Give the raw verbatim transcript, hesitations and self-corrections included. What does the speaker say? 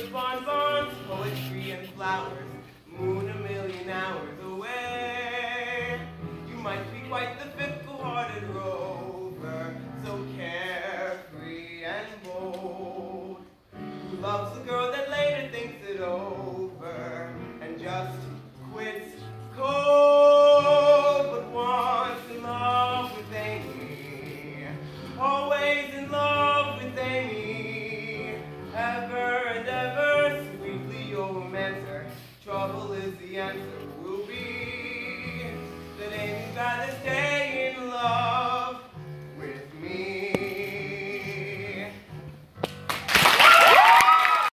with bonbons, poetry and flowers, moon a million hours away. You might be quite the fickle-hearted rover, so carefree and bold, who loves a girl that later thinks it over and just quits cold, but once in love with Amy, always in love with Amy, ever and ever, sweetly you'll romance her. Trouble is the answer.